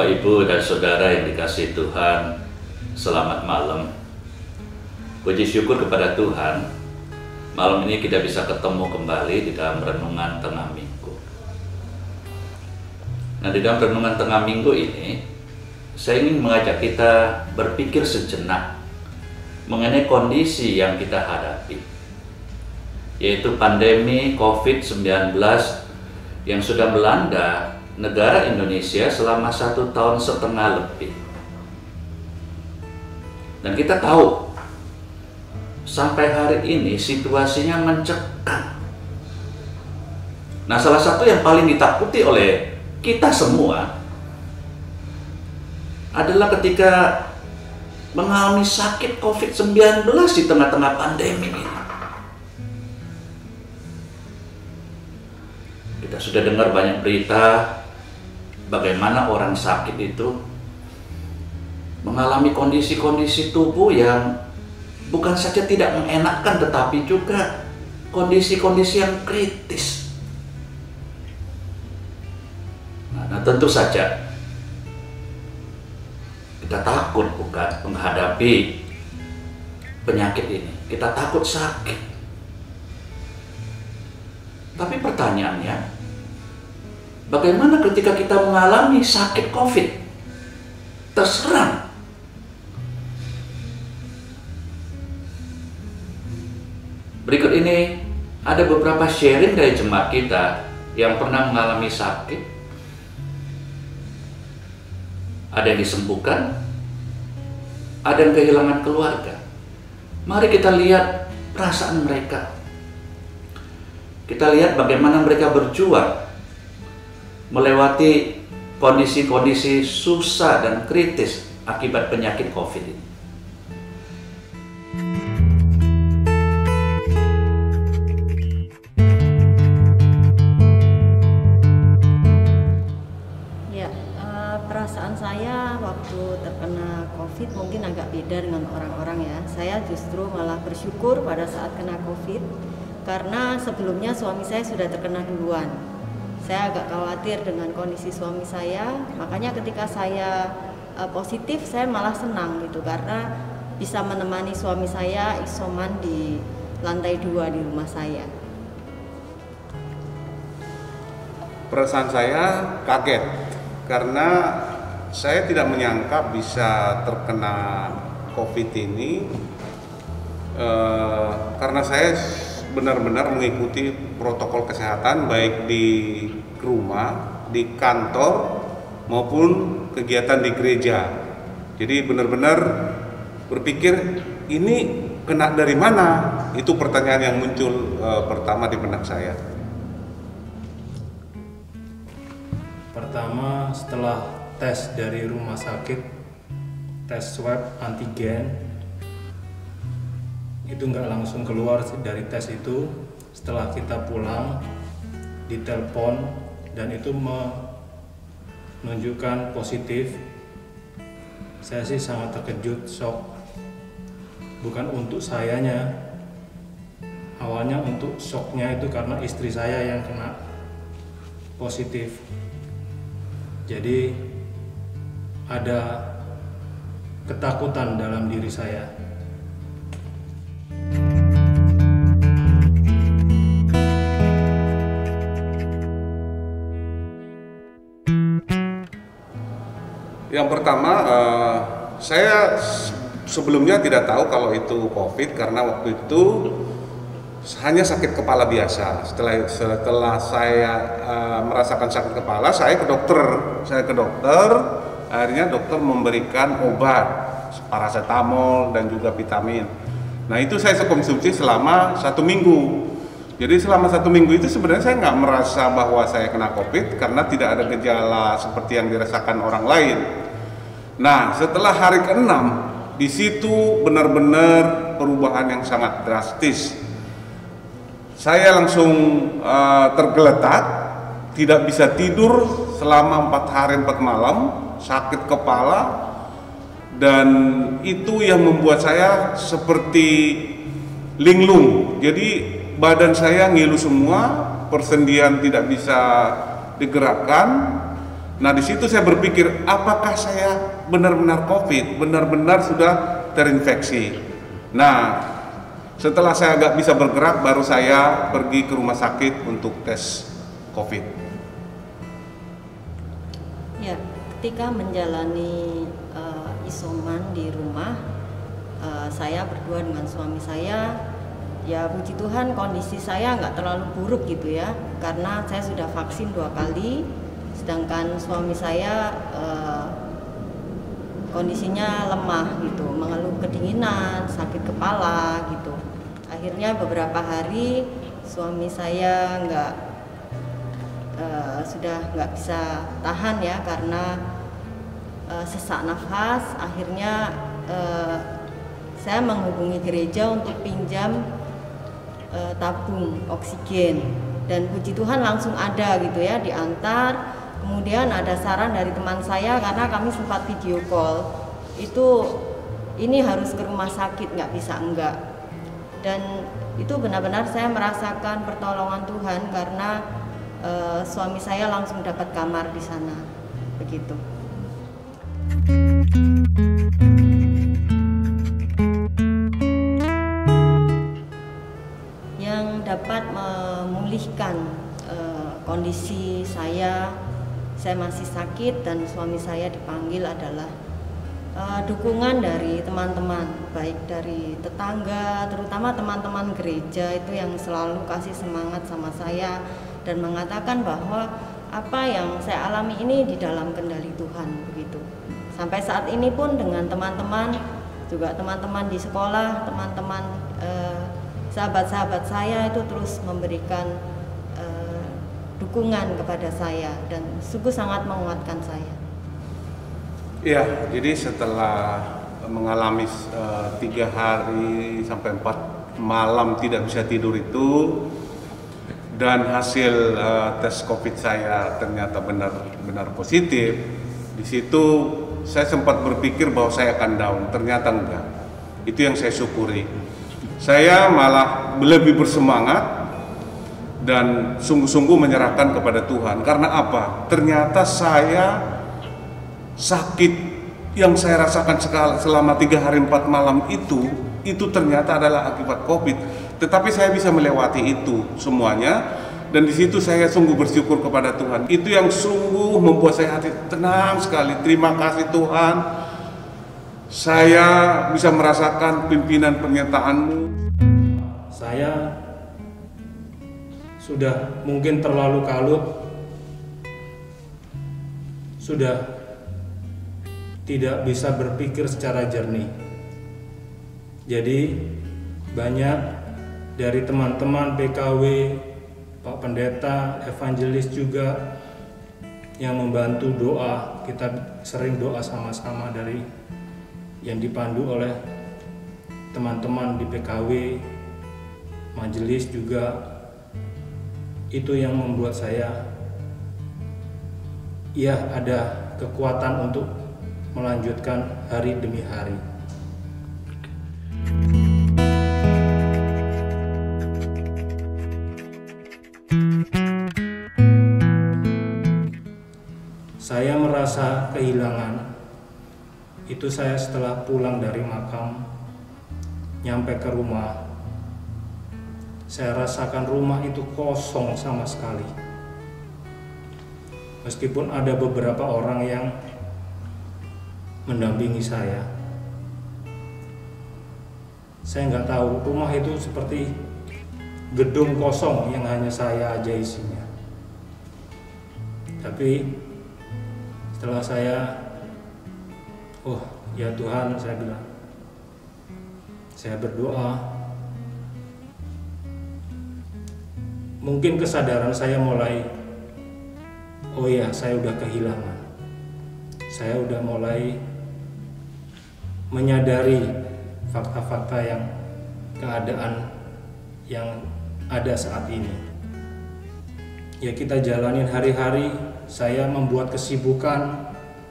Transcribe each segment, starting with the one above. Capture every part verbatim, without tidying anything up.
Bapak, Ibu, dan Saudara yang dikasihi Tuhan, selamat malam. Puji syukur kepada Tuhan, malam ini kita bisa ketemu kembali di dalam Renungan Tengah Minggu. Nah, di dalam Renungan Tengah Minggu ini, saya ingin mengajak kita berpikir sejenak mengenai kondisi yang kita hadapi, yaitu pandemi covid sembilan belas yang sudah melanda negara Indonesia selama satu tahun setengah lebih. Dan kita tahu, sampai hari ini situasinya mencekam. Nah, salah satu yang paling ditakuti oleh kita semua adalah ketika mengalami sakit covid sembilan belas di tengah-tengah pandemi ini. Kita sudah dengar banyak berita bagaimana orang sakit itu mengalami kondisi-kondisi tubuh yang bukan saja tidak mengenakan, tetapi juga kondisi-kondisi yang kritis. Nah, nah tentu saja kita takut bukan menghadapi penyakit ini. Kita takut sakit. Tapi pertanyaannya, bagaimana ketika kita mengalami sakit COVID, terserang? Berikut ini ada beberapa sharing dari jemaat kita yang pernah mengalami sakit. Ada yang disembuhkan, ada yang kehilangan keluarga. Mari kita lihat perasaan mereka. Kita lihat bagaimana mereka berjuang melewati kondisi-kondisi susah dan kritis akibat penyakit COVID ini. Ya, uh, perasaan saya waktu terkena COVID mungkin agak beda dengan orang-orang ya. Saya justru malah bersyukur pada saat kena COVID, karena sebelumnya suami saya sudah terkena duluan. Saya agak khawatir dengan kondisi suami saya, makanya ketika saya uh, positif, saya malah senang gitu, karena bisa menemani suami saya isoman di lantai dua di rumah saya. Perasaan saya kaget, karena saya tidak menyangka bisa terkena COVID ini, uh, karena saya benar-benar mengikuti protokol kesehatan baik di rumah, di kantor, maupun kegiatan di gereja. Jadi benar-benar berpikir, ini kena dari mana? Itu pertanyaan yang muncul e, pertama di benak saya. Pertama, setelah tes dari rumah sakit, tes swab antigen, itu nggak langsung keluar dari tes itu. Setelah kita pulang, ditelepon dan itu menunjukkan positif. Saya sih sangat terkejut, shock. Bukan untuk sayanya, awalnya untuk shocknya itu karena istri saya yang kena positif. Jadi ada ketakutan dalam diri saya. Yang pertama, uh, saya sebelumnya tidak tahu kalau itu COVID, karena waktu itu hanya sakit kepala biasa. Setelah setelah saya uh, merasakan sakit kepala, saya ke dokter. Saya ke dokter, akhirnya dokter memberikan obat, paracetamol dan juga vitamin. Nah, itu saya konsumsi selama satu minggu. Jadi selama satu minggu itu sebenarnya saya nggak merasa bahwa saya kena COVID, karena tidak ada gejala seperti yang dirasakan orang lain. Nah, setelah hari keenam, di situ benar-benar perubahan yang sangat drastis. Saya langsung uh, tergeletak, tidak bisa tidur selama empat hari empat malam, sakit kepala, dan itu yang membuat saya seperti linglung. Jadi badan saya ngilu semua, persendian tidak bisa digerakkan, Nah, di situ saya berpikir, apakah saya benar-benar COVID, benar-benar sudah terinfeksi. Nah, setelah saya agak bisa bergerak, baru saya pergi ke rumah sakit untuk tes COVID. Ya, ketika menjalani uh, isoman di rumah, uh, saya berdua dengan suami saya, ya puji Tuhan kondisi saya nggak terlalu buruk gitu ya, karena saya sudah vaksin dua kali, sedangkan suami saya uh, kondisinya lemah gitu, mengeluh kedinginan, sakit kepala gitu. Akhirnya beberapa hari suami saya nggak uh, sudah nggak bisa tahan ya karena uh, sesak nafas. Akhirnya uh, saya menghubungi gereja untuk pinjam uh, tabung oksigen, dan puji Tuhan langsung ada gitu ya, diantar. Kemudian ada saran dari teman saya karena kami sempat video call, itu ini harus ke rumah sakit, nggak bisa enggak. Dan itu benar-benar saya merasakan pertolongan Tuhan karena uh, suami saya langsung dapat kamar di sana, begitu. Yang dapat memulihkan uh, kondisi saya, saya masih sakit dan suami saya dipanggil adalah Uh, dukungan dari teman-teman, baik dari tetangga, terutama teman-teman gereja itu yang selalu kasih semangat sama saya dan mengatakan bahwa apa yang saya alami ini di dalam kendali Tuhan, begitu. Sampai saat ini pun dengan teman-teman, juga teman-teman di sekolah, teman-teman uh, sahabat-sahabat saya itu terus memberikan uh, dukungan kepada saya dan sungguh sangat menguatkan saya. Ya, jadi setelah mengalami uh, tiga hari sampai empat malam tidak bisa tidur itu, dan hasil uh, tes COVID saya ternyata benar-benar positif, di situ saya sempat berpikir bahwa saya akan down, ternyata enggak. Itu yang saya syukuri. Saya malah lebih bersemangat dan sungguh-sungguh menyerahkan kepada Tuhan. Karena apa? Ternyata saya sakit yang saya rasakan selama tiga hari empat malam itu, itu ternyata adalah akibat COVID. Tetapi saya bisa melewati itu semuanya, dan di situ saya sungguh bersyukur kepada Tuhan. Itu yang sungguh membuat saya hati tenang sekali. Terima kasih Tuhan, saya bisa merasakan pimpinan penyertaan-Mu. Saya sudah mungkin terlalu kalut, sudah tidak bisa berpikir secara jernih. Jadi banyak dari teman-teman P K W, Pak Pendeta, evangelis juga yang membantu doa. Kita sering doa sama-sama dari yang dipandu oleh teman-teman di P K W, majelis juga. Itu yang membuat saya ya ada kekuatan untuk melanjutkan hari demi hari. Saya merasa kehilangan. Itu saya setelah pulang dari makam, nyampe ke rumah, saya rasakan rumah itu kosong sama sekali. Meskipun ada beberapa orang yang mendampingi saya, saya nggak tahu, rumah itu seperti gedung kosong yang hanya saya aja isinya. Tapi setelah saya, oh ya Tuhan, saya bilang, saya berdoa, mungkin kesadaran saya mulai, oh ya saya udah kehilangan, saya udah mulai menyadari fakta-fakta yang keadaan yang ada saat ini. Ya kita jalanin hari-hari, saya membuat kesibukan,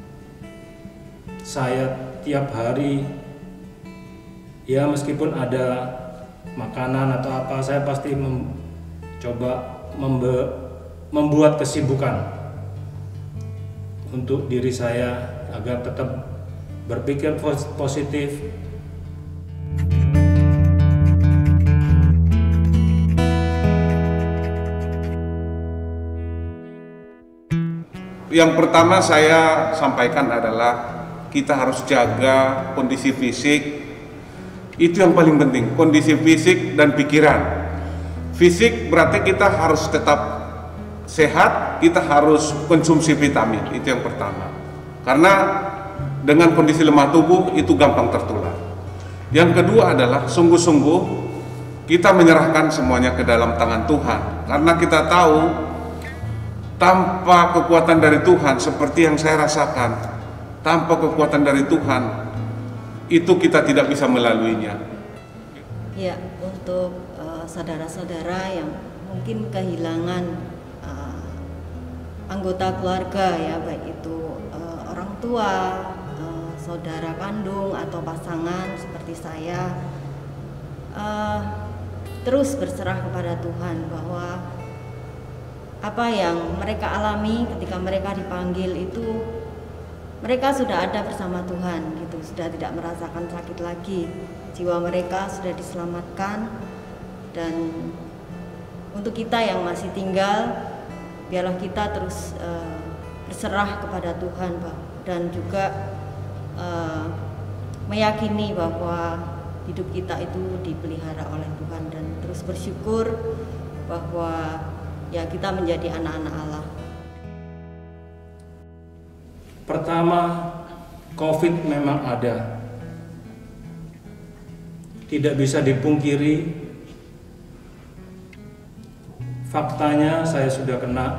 saya tiap hari, ya meskipun ada makanan atau apa, saya pasti mencoba membe- membuat kesibukan. untuk diri saya agar tetap berpikir positif. Yang pertama saya sampaikan adalah kita harus jaga kondisi fisik. Itu yang paling penting, kondisi fisik dan pikiran. Fisik berarti kita harus tetap sehat, kita harus konsumsi vitamin, itu yang pertama. Karena dengan kondisi lemah tubuh itu gampang tertular. Yang kedua adalah sungguh-sungguh kita menyerahkan semuanya ke dalam tangan Tuhan. Karena kita tahu tanpa kekuatan dari Tuhan, seperti yang saya rasakan, tanpa kekuatan dari Tuhan, itu kita tidak bisa melaluinya. Ya, untuk saudara-saudara uh, yang mungkin kehilangan uh, anggota keluarga ya, baik itu uh, orang tua, uh, saudara kandung atau pasangan seperti saya, uh, terus berserah kepada Tuhan bahwa apa yang mereka alami ketika mereka dipanggil itu mereka sudah ada bersama Tuhan gitu, sudah tidak merasakan sakit lagi, jiwa mereka sudah diselamatkan. Dan untuk kita yang masih tinggal, biarlah kita terus uh, berserah kepada Tuhan, Pak, dan juga uh, meyakini bahwa hidup kita itu dipelihara oleh Tuhan, dan terus bersyukur bahwa ya kita menjadi anak-anak Allah. Pertama, COVID memang ada. Tidak bisa dipungkiri, faktanya saya sudah kena.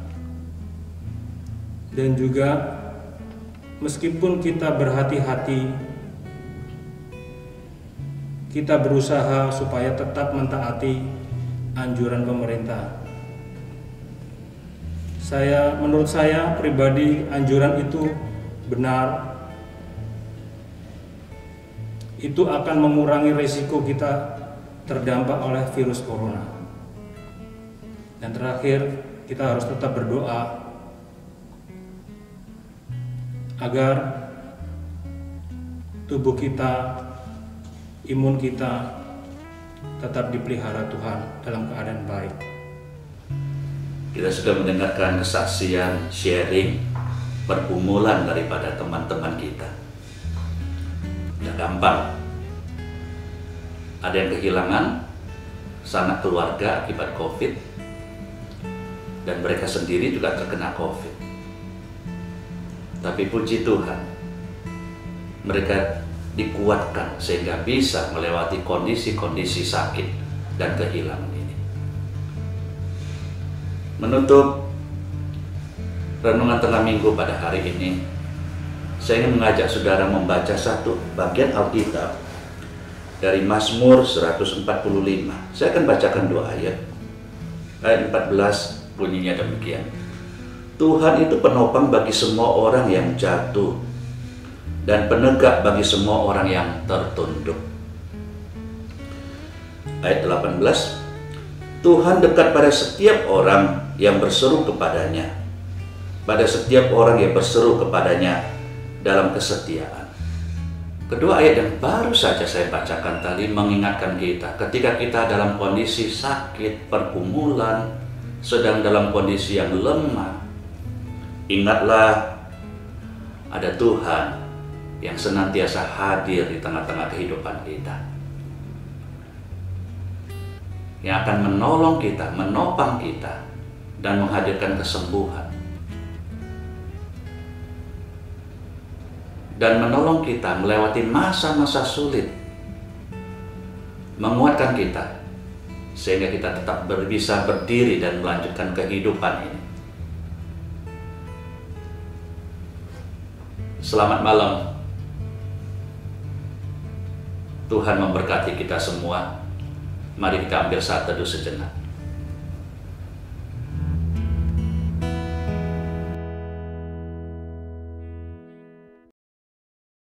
Dan juga meskipun kita berhati-hati, kita berusaha supaya tetap mentaati anjuran pemerintah. Saya, menurut saya pribadi, anjuran itu benar. Itu akan mengurangi risiko kita terdampak oleh virus corona. Dan terakhir, kita harus tetap berdoa agar tubuh kita, imun kita tetap dipelihara Tuhan dalam keadaan baik. Kita sudah mendengarkan kesaksian, sharing, pergumulan daripada teman-teman kita. Tidak gampang. Ada yang kehilangan sanak keluarga akibat COVID, dan mereka sendiri juga terkena COVID. Tapi puji Tuhan, mereka dikuatkan sehingga bisa melewati kondisi-kondisi sakit dan kehilangan ini. Menutup renungan tengah minggu pada hari ini, saya ingin mengajak saudara membaca satu bagian Alkitab dari Mazmur seratus empat puluh lima. Saya akan bacakan dua ayat. Ayat empat belas bunyinya demikian. Tuhan itu penopang bagi semua orang yang jatuh dan penegak bagi semua orang yang tertunduk. Ayat delapan belas. Tuhan dekat pada setiap orang yang berseru kepadanya, pada setiap orang yang berseru kepadanya dalam kesetiaan. Kedua ayat yang baru saja saya bacakan tadi mengingatkan kita ketika kita dalam kondisi sakit, pergumulan, sedang dalam kondisi yang lemah, ingatlah ada Tuhan yang senantiasa hadir di tengah-tengah kehidupan kita, yang akan menolong kita, menopang kita, dan menghadirkan kesembuhan, dan menolong kita melewati masa-masa sulit, menguatkan kita sehingga kita tetap bisa berdiri dan melanjutkan kehidupan ini. Selamat malam. Tuhan memberkati kita semua. Mari kita ambil saat teduh sejenak.